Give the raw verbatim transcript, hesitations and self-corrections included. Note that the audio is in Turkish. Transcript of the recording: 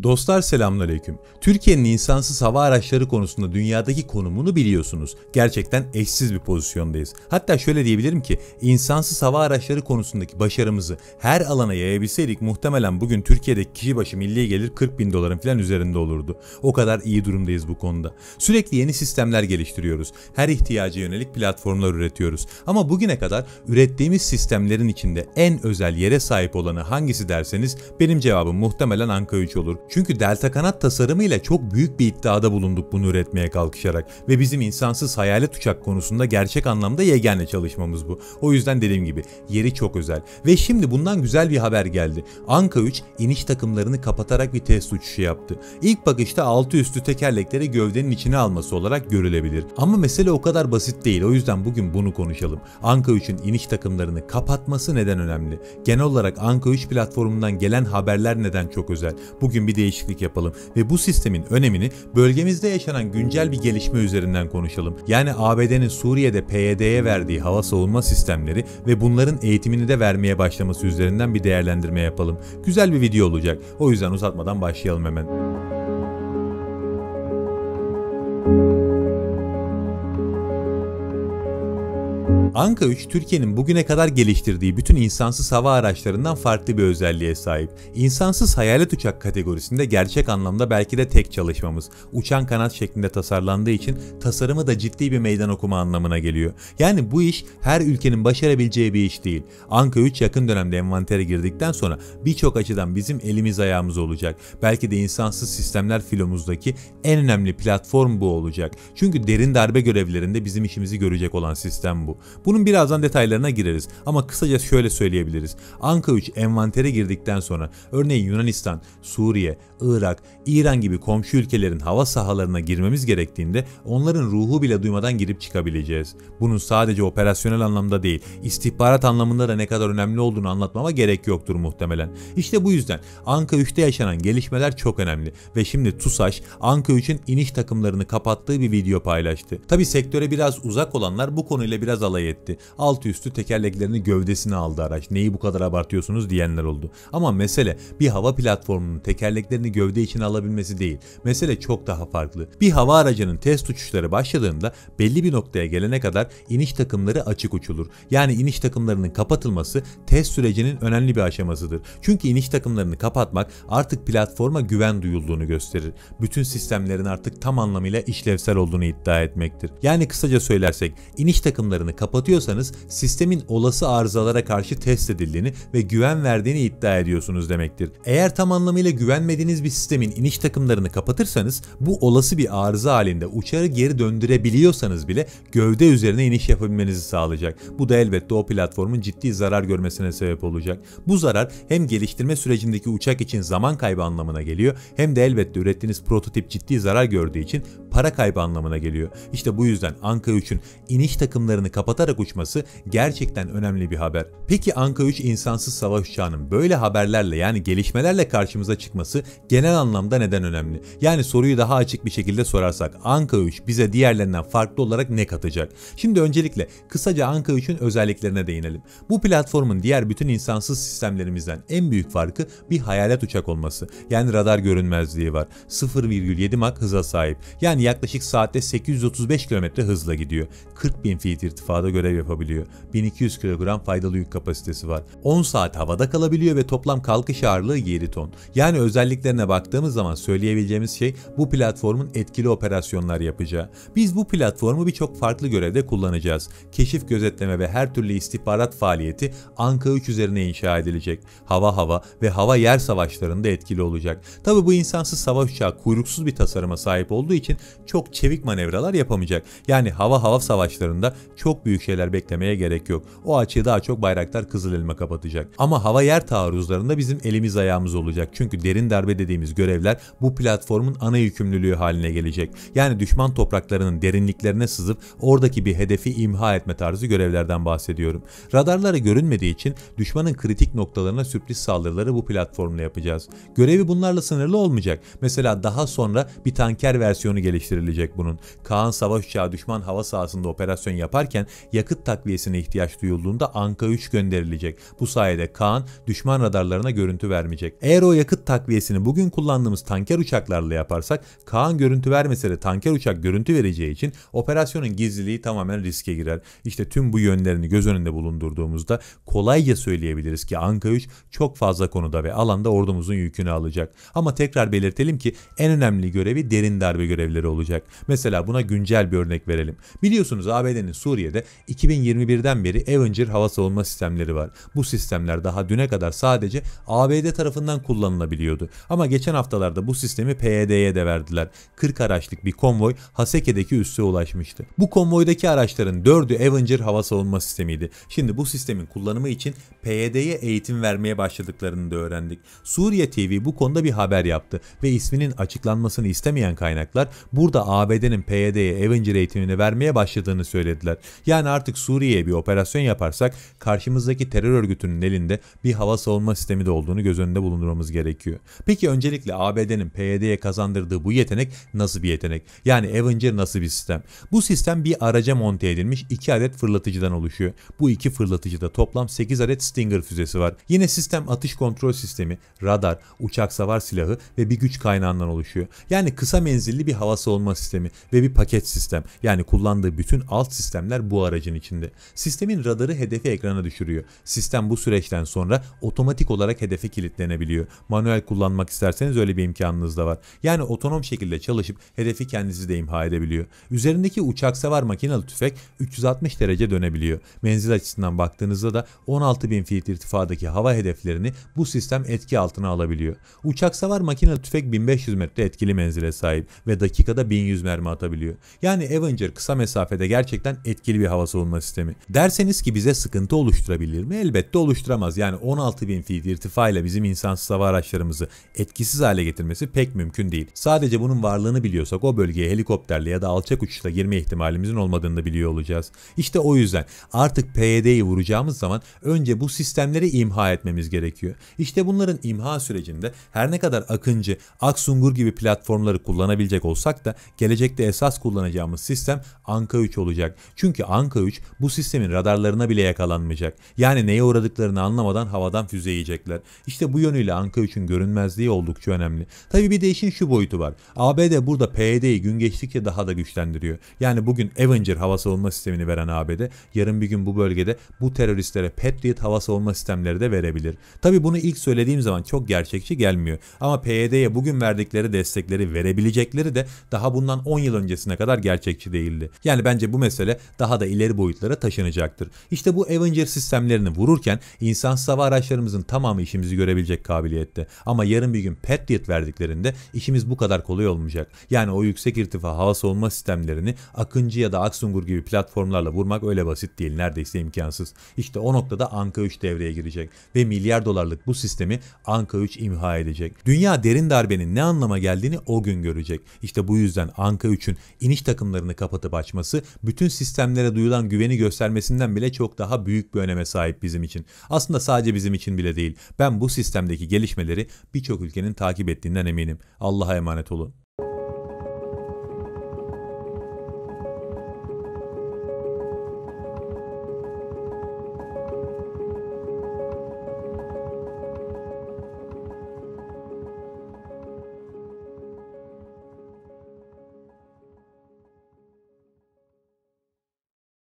Dostlar selamünaleyküm. Türkiye'nin insansız hava araçları konusunda dünyadaki konumunu biliyorsunuz. Gerçekten eşsiz bir pozisyondayız. Hatta şöyle diyebilirim ki insansız hava araçları konusundaki başarımızı her alana yayabilseydik muhtemelen bugün Türkiye'deki kişi başı milli gelir kırk bin doların falan üzerinde olurdu. O kadar iyi durumdayız bu konuda. Sürekli yeni sistemler geliştiriyoruz. Her ihtiyaca yönelik platformlar üretiyoruz. Ama bugüne kadar ürettiğimiz sistemlerin içinde en özel yere sahip olanı hangisi derseniz benim cevabım muhtemelen Anka üç olur. Çünkü delta kanat tasarımıyla çok büyük bir iddiada bulunduk bunu üretmeye kalkışarak ve bizim insansız hayalet uçak konusunda gerçek anlamda yegane çalışmamız bu. O yüzden dediğim gibi yeri çok özel. Ve şimdi bundan güzel bir haber geldi. Anka üç iniş takımlarını kapatarak bir test uçuşu yaptı. İlk bakışta altı üstü tekerlekleri gövdenin içine alması olarak görülebilir. Ama mesele o kadar basit değil. O yüzden bugün bunu konuşalım. Anka üçün iniş takımlarını kapatması neden önemli? Genel olarak Anka üç platformundan gelen haberler neden çok özel? Bugün bir değişiklik yapalım ve bu sistemin önemini bölgemizde yaşanan güncel bir gelişme üzerinden konuşalım. Yani A B D'nin Suriye'de P Y D'ye verdiği hava savunma sistemleri ve bunların eğitimini de vermeye başlaması üzerinden bir değerlendirme yapalım. Güzel bir video olacak. O yüzden uzatmadan başlayalım hemen. Anka üç, Türkiye'nin bugüne kadar geliştirdiği bütün insansız hava araçlarından farklı bir özelliğe sahip. İnsansız hayalet uçak kategorisinde gerçek anlamda belki de tek çalışmamız. Uçan kanat şeklinde tasarlandığı için tasarımı da ciddi bir meydan okuma anlamına geliyor. Yani bu iş her ülkenin başarabileceği bir iş değil. Anka üç yakın dönemde envantere girdikten sonra birçok açıdan bizim elimiz ayağımız olacak. Belki de insansız sistemler filomuzdaki en önemli platform bu olacak. Çünkü derin darbe görevlerinde bizim işimizi görecek olan sistem bu. Bunun birazdan detaylarına gireriz ama kısaca şöyle söyleyebiliriz. Anka üç envantere girdikten sonra örneğin Yunanistan, Suriye, Irak, İran gibi komşu ülkelerin hava sahalarına girmemiz gerektiğinde onların ruhu bile duymadan girip çıkabileceğiz. Bunun sadece operasyonel anlamda değil, istihbarat anlamında da ne kadar önemli olduğunu anlatmama gerek yoktur muhtemelen. İşte bu yüzden Anka üçte yaşanan gelişmeler çok önemli ve şimdi TUSAŞ Anka üçün iniş takımlarını kapattığı bir video paylaştı. Tabi sektöre biraz uzak olanlar bu konuyla biraz alay etti. Altı üstü tekerleklerini gövdesine aldı araç. Neyi bu kadar abartıyorsunuz diyenler oldu. Ama mesele bir hava platformunun tekerleklerini gövde içine alabilmesi değil. Mesele çok daha farklı. Bir hava aracının test uçuşları başladığında belli bir noktaya gelene kadar iniş takımları açık uçulur. Yani iniş takımlarının kapatılması test sürecinin önemli bir aşamasıdır. Çünkü iniş takımlarını kapatmak artık platforma güven duyulduğunu gösterir. Bütün sistemlerin artık tam anlamıyla işlevsel olduğunu iddia etmektir. Yani kısaca söylersek iniş takımlarını kapatıyorsanız sistemin olası arızalara karşı test edildiğini ve güven verdiğini iddia ediyorsunuz demektir. Eğer tam anlamıyla güvenmediğiniz bir sistemin iniş takımlarını kapatırsanız bu olası bir arıza halinde uçağı geri döndürebiliyorsanız bile gövde üzerine iniş yapabilmenizi sağlayacak. Bu da elbette o platformun ciddi zarar görmesine sebep olacak. Bu zarar hem geliştirme sürecindeki uçak için zaman kaybı anlamına geliyor hem de elbette ürettiğiniz prototip ciddi zarar gördüğü için para kaybı anlamına geliyor. İşte bu yüzden Anka üçün iniş takımlarını kapatarak uçması gerçekten önemli bir haber. Peki Anka üç insansız savaş uçağının böyle haberlerle yani gelişmelerle karşımıza çıkması genel anlamda neden önemli? Yani soruyu daha açık bir şekilde sorarsak Anka üç bize diğerlerinden farklı olarak ne katacak? Şimdi öncelikle kısaca Anka üçün özelliklerine değinelim. Bu platformun diğer bütün insansız sistemlerimizden en büyük farkı bir hayalet uçak olması. Yani radar görünmezliği var. sıfır virgül yedi Mach hıza sahip. Yani yaklaşık saatte sekiz yüz otuz beş kilometre hızla gidiyor. kırk bin feet irtifada görev yapabiliyor. bin iki yüz kilogram faydalı yük kapasitesi var. on saat havada kalabiliyor ve toplam kalkış ağırlığı yedi ton. Yani özelliklerine baktığımız zaman söyleyebileceğimiz şey bu platformun etkili operasyonlar yapacağı. Biz bu platformu birçok farklı görevde kullanacağız. Keşif, gözetleme ve her türlü istihbarat faaliyeti Anka üç üzerine inşa edilecek. Hava hava ve hava yer savaşlarında etkili olacak. Tabi bu insansız savaş uçağı kuyruksuz bir tasarıma sahip olduğu için çok çevik manevralar yapamayacak. Yani hava hava savaşlarında çok büyük şeyler beklemeye gerek yok. O açığı daha çok Bayraktar Kızıl Elma kapatacak. Ama hava yer taarruzlarında bizim elimiz ayağımız olacak. Çünkü derin darbe dediğimiz görevler bu platformun ana yükümlülüğü haline gelecek. Yani düşman topraklarının derinliklerine sızıp oradaki bir hedefi imha etme tarzı görevlerden bahsediyorum. Radarlara görünmediği için düşmanın kritik noktalarına sürpriz saldırıları bu platformla yapacağız. Görevi bunlarla sınırlı olmayacak. Mesela daha sonra bir tanker versiyonu geliştirilecek bunun. Kaan savaş uçağı düşman hava sahasında operasyon yaparken yakıt takviyesine ihtiyaç duyulduğunda Anka üç gönderilecek. Bu sayede Kaan düşman radarlarına görüntü vermeyecek. Eğer o yakıt takviyesini bugün kullandığımız tanker uçaklarla yaparsak Kaan görüntü vermese de tanker uçak görüntü vereceği için operasyonun gizliliği tamamen riske girer. İşte tüm bu yönlerini göz önünde bulundurduğumuzda kolayca söyleyebiliriz ki Anka üç çok fazla konuda ve alanda ordumuzun yükünü alacak. Ama tekrar belirtelim ki en önemli görevi derin darbe görevleri olacak. Mesela buna güncel bir örnek verelim. Biliyorsunuz A B D'nin Suriye'de iki bin yirmi birden beri Avenger hava savunma sistemleri var. Bu sistemler daha düne kadar sadece A B D tarafından kullanılabiliyordu. Ama geçen haftalarda bu sistemi P Y D'ye de verdiler. kırk araçlık bir konvoy Haseke'deki üsse ulaşmıştı. Bu konvoydaki araçların dördü Avenger hava savunma sistemiydi. Şimdi bu sistemin kullanımı için P Y D'ye eğitim vermeye başladıklarını da öğrendik. Suriye T V bu konuda bir haber yaptı ve isminin açıklanmasını istemeyen kaynaklar burada A B D'nin P Y D'ye Avenger eğitimini vermeye başladığını söylediler. Yani artık Suriye'ye bir operasyon yaparsak karşımızdaki terör örgütünün elinde bir hava savunma sistemi de olduğunu göz önünde bulundurmamız gerekiyor. Peki öncelikle A B D'nin P Y D'ye kazandırdığı bu yetenek nasıl bir yetenek? Yani Avenger nasıl bir sistem? Bu sistem bir araca monte edilmiş iki adet fırlatıcıdan oluşuyor. Bu iki fırlatıcıda toplam sekiz adet Stinger füzesi var. Yine sistem atış kontrol sistemi, radar, uçak savar silahı ve bir güç kaynağından oluşuyor. Yani kısa menzilli bir hava savunma sistemi ve bir paket sistem. Yani kullandığı bütün alt sistemler bu aracın içinde. Sistemin radarı hedefi ekrana düşürüyor. Sistem bu süreçten sonra otomatik olarak hedefe kilitlenebiliyor. Manuel kullanmak isterseniz öyle bir imkanınız da var. Yani otonom şekilde çalışıp hedefi kendisi de imha edebiliyor. Üzerindeki uçak savar makinalı tüfek üç yüz altmış derece dönebiliyor. Menzil açısından baktığınızda da on altı bin feet irtifadaki hava hedeflerini bu sistem etki altına alabiliyor. Uçak savar makinalı tüfek bin beş yüz metre etkili menzile sahip ve dakikada bin yüz mermi atabiliyor. Yani Avenger kısa mesafede gerçekten etkili bir hava savunma sistemi. Derseniz ki bize sıkıntı oluşturabilir mi? Elbette oluşturamaz. Yani on altı bin feet irtifa ile bizim insansız hava araçlarımızı etkisiz hale getirmesi pek mümkün değil. Sadece bunun varlığını biliyorsak o bölgeye helikopterle ya da alçak uçuşla girme ihtimalimizin olmadığını da biliyor olacağız. İşte o yüzden artık P Y D'yi vuracağımız zaman önce bu sistemleri imha etmemiz gerekiyor. İşte bunların imha sürecinde her ne kadar Akıncı, Aksungur gibi platformları kullanabilecek olsak da gelecekte esas kullanacağımız sistem Anka üç olacak. Çünkü Anka üç bu sistemin radarlarına bile yakalanmayacak. Yani neye uğradıklarını anlamadan havadan füze yiyecekler. İşte bu yönüyle Anka üçün görünmezliği oldukça önemli. Tabii bir de işin şu boyutu var. A B D burada P Y D'yi gün geçtikçe daha da güçlendiriyor. Yani bugün Avenger hava savunma sistemini veren A B D yarın bir gün bu bölgede bu teröristlere Patriot hava savunma sistemleri de verebilir. Tabii bunu ilk söylediğim zaman çok gerçekçi gelmiyor. Ama P Y D'ye bugün verdikleri destekleri verebilecekleri de daha bundan on yıl öncesine kadar gerçekçi değildi. Yani bence bu mesele daha da ileri boyutlara taşınacaktır. İşte bu Avenger sistemlerini vururken insansız hava araçlarımızın tamamı işimizi görebilecek kabiliyette. Ama yarın bir gün Patriot verdiklerinde işimiz bu kadar kolay olmayacak. Yani o yüksek irtifa hava savunma sistemlerini Akıncı ya da Aksungur gibi platformlarla vurmak öyle basit değil. Neredeyse imkansız. İşte o noktada Anka üç devreye girecek ve milyar dolarlık bu sistemi Anka üç imha edecek. Dünya derin darbenin ne anlama geldiğini o gün görecek. İşte bu yüzden Anka üçün iniş takımlarını kapatıp açması bütün sistemlere duyulan güveni göstermesinden bile çok daha büyük bir öneme sahip bizim için. Aslında sadece bizim için bile değil. Ben bu sistemdeki gelişmeleri birçok ülkenin takip ettiğinden eminim. Allah'a emanet olun.